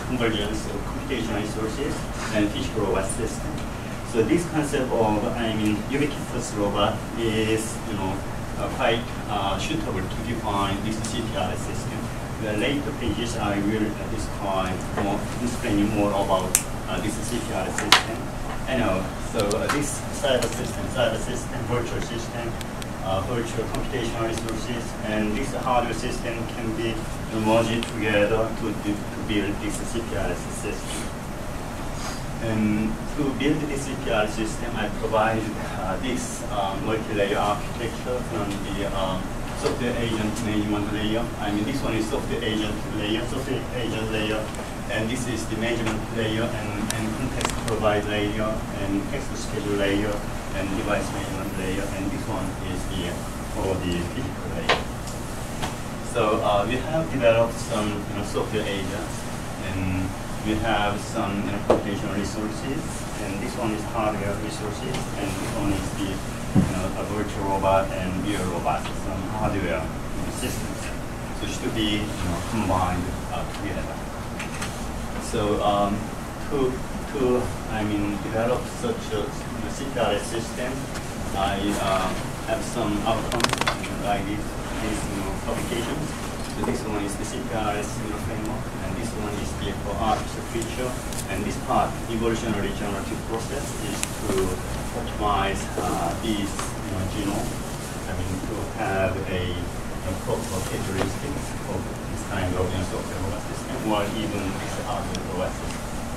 convergence of computational resources and physical robot system. So this concept of, ubiquitous robot is, quite suitable to define this CTRS system. The later pages I will describe explaining more about this CTRS system. So this cyber system, virtual system, virtual computational resources, and this hardware system can be merged together to build this CTRS system. And to build this CTRS system, I provide this multi-layer architecture from the software agent management layer. This one is software agent layer, and this is the management layer and context provide layer and text schedule layer and device management layer, and this one is for the physical layer. So we have developed some software agents, and we have some computational resources, and this one is hardware resources, and this one is the a virtual robot and real robot, some hardware systems. So it should be combined together. So to develop such a CTRS system, I have some outcomes like these publications. So this one is the CTRS framework, and this one is the artificial feature, and this part, evolutionary generative process, is to optimize these genome. To have a proper characteristics of this kind of software robot system, or even this hardware robot system.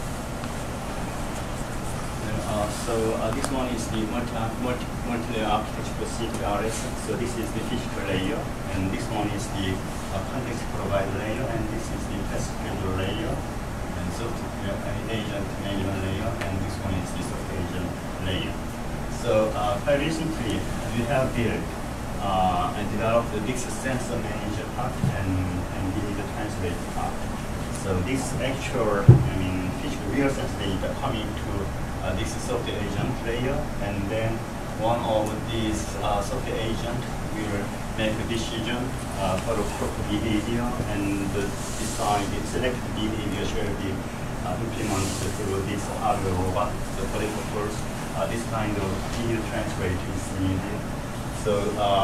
So this one is the multi-layer architecture for CTRS. So this is the physical layer, and this one is the context provider layer, and this is the test schedule layer, and software agent management layer, and this one is the software agent layer. So quite recently, we have built and developed this sensor manager part and the translator part. So this actual, physical real sense data coming to this software agent layer, and then one of these software agent will make a decision for the proper behavior, and decide the selected behavior shall be implemented through this hardware robot. So for the purpose, this kind of behavior translator is needed. So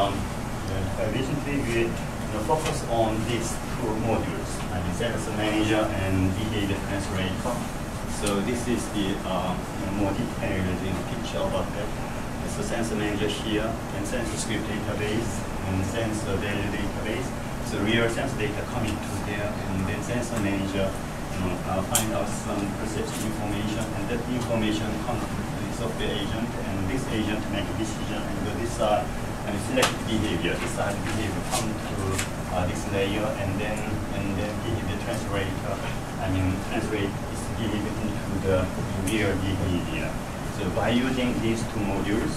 recently we focus on these two modules, sensor manager and behavior translator. So this is the more detailed picture about that. So sensor manager here, and sensor script database, and sensor value database. So real sensor data coming to there, and then sensor manager find out some perception information, and that information comes to the software agent, and this agent make a decision and decide and select behavior. Decide behavior come to this layer, and then behavior translator. Translate this behavior into the real behavior. So by using these two modules,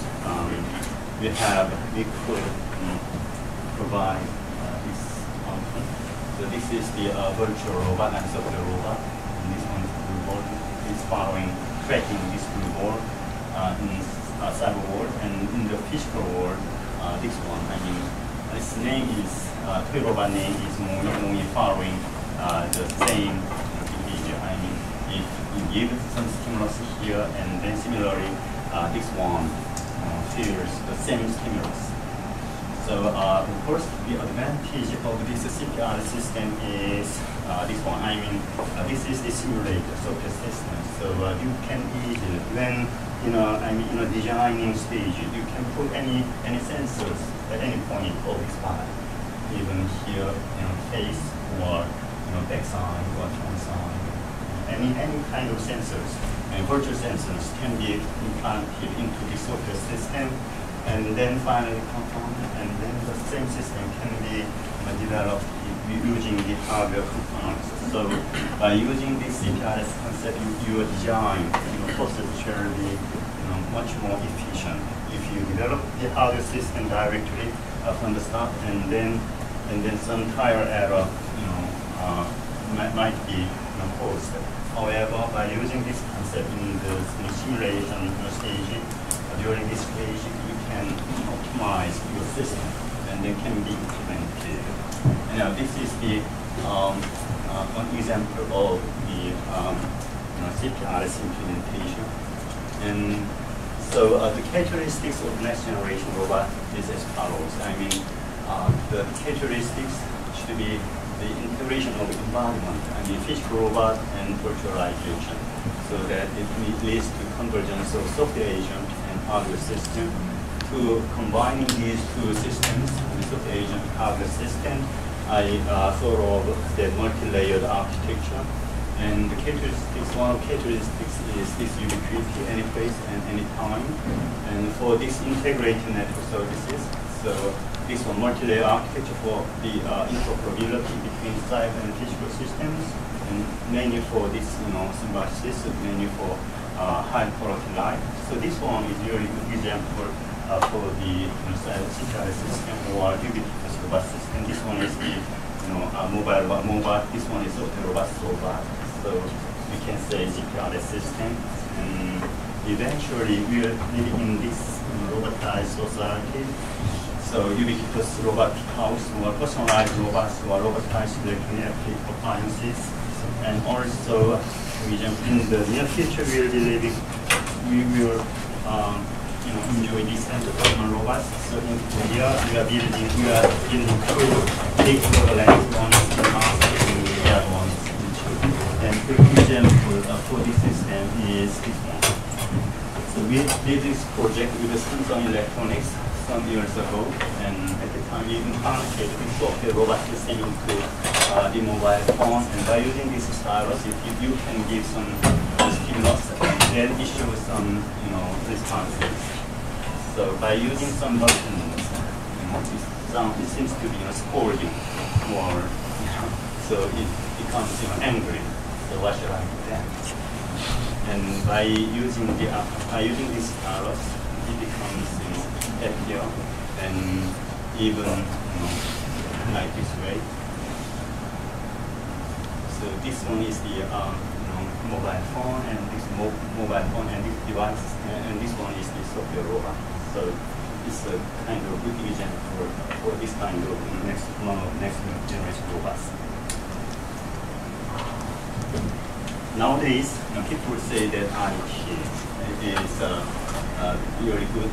we could provide this outcome. So this is the virtual robot and software robot, and this one is blue board. It's tracking this blue board in cyber world, and in the physical world, this one. Its name is robot name is only following the same behavior. If you give some stimulus here, and then similarly, this one feels the same stimulus. So of course, the advantage of this CTRS system is this one. This is the simulator software system. So you can easily, when designing stage, you can put any sensors at any point of this part, even here, face or backside or front side. Any kind of sensors and virtual sensors can be implanted into the software system, and then finally compounded, and then the same system can be developed using the hardware components. So by using this CTRS concept, your design process shall be much more efficient. If you develop the hardware system directly from the start, and then some trial error might be caused. However, by using this concept in the simulation stage, during this stage, you can optimize your system, and then can be implemented. Now, this is the one example of the CPRS implementation. And so the characteristics of next generation robot is as follows. I mean, the characteristics should be the integration of embodiment, I mean physical robot and virtualization, so that it leads to convergence of software agent and hardware system. To combining these two systems, the software agent and hardware system, I thought of the multi-layered architecture. And the characteristics, one of the characteristics is this ubiquity, any place and any time. And for this integrated network services, so this one multi-layer architecture for the interoperability between cyber and physical systems, and mainly for this, symbiosis, mainly for high quality life. So this one is really good example for the CPRS system or ubiquitous robot system. This one is the mobile. This one is the robust robot. So we can say CPRS system. And eventually we are living in this robotized society. So ubiquitous robotic house or personalized robots or robotized electronic appliances. And also in the near future we will enjoy these kinds of autonomous robots. So in Korea we are building two big robots, one in Mars and the other one in Chile. And the example for this system is this one. So we did this project with the Samsung Electronics some years ago, and at the time we implemented this software robot system into the mobile phone, and by using this stylus, if you can give some stimulus, and then it shows some responses. So by using some buttons, it seems to be scolding, or so it becomes angry. So what should I do then? And by using this stylus, it becomes happier, and even like this way. So this one is the mobile phone, and this mobile phone and this device, and this one is the software robot. So it's a kind of good example for this kind of next generation robots. Nowadays, people say that IT is really good,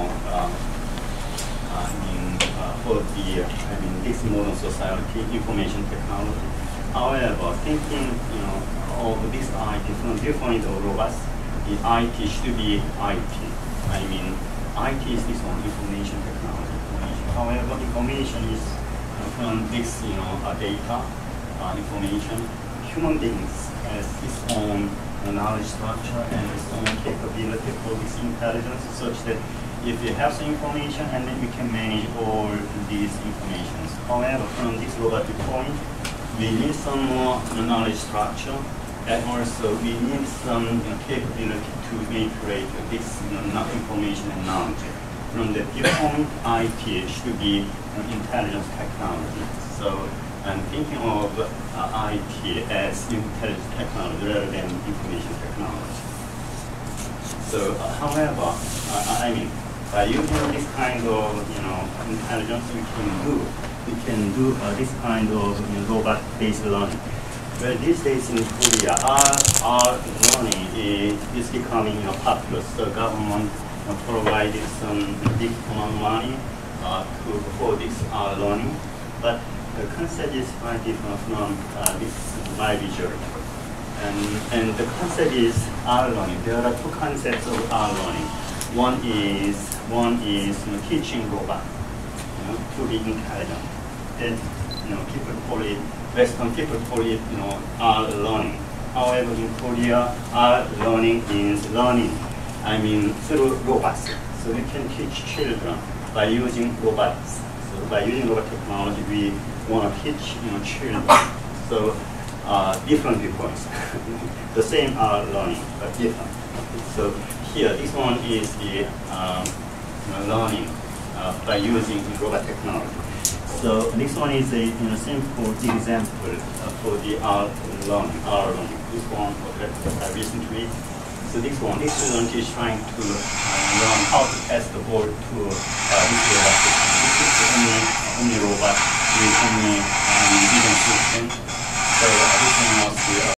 for this modern society, information technology. However, thinking, of this IT from the viewpoint of robots, the IT should be IT. I mean, IT is this one, information technology. However, information is from this, data, information. Human beings has its own knowledge structure and its own capability for this intelligence, such that if you have some information, and then we can manage all these informations. However, from this robotic point, we need some more knowledge structure, and also we need some capability to manipulate this information and knowledge. From the viewpoint, IT should be intelligence technology. So I'm thinking of IT as intelligence technology rather than information technology. So, however, by using this kind of intelligence, we can do this kind of robot-based learning. Well, these days in Korea, our learning is becoming popular. So government provided some big amount of money for this learning, but the concept is quite different from this my vision. And the concept is R learning. There are two concepts of R learning. One is teaching robot to be intelligent. Then people call it, Western people call it R learning. However, in Korea, R learning means learning. Through robots. So we can teach children by using robots. So by using robot technology, we want to teach children. So different viewpoints. The same R learning, but different. So here, this one is the learning by using robot technology. So this one is a simple example for the R learning. This one recently. So this student is trying to learn how to pass the ball to this robot system. This is the only robot with only vision system. So this one was the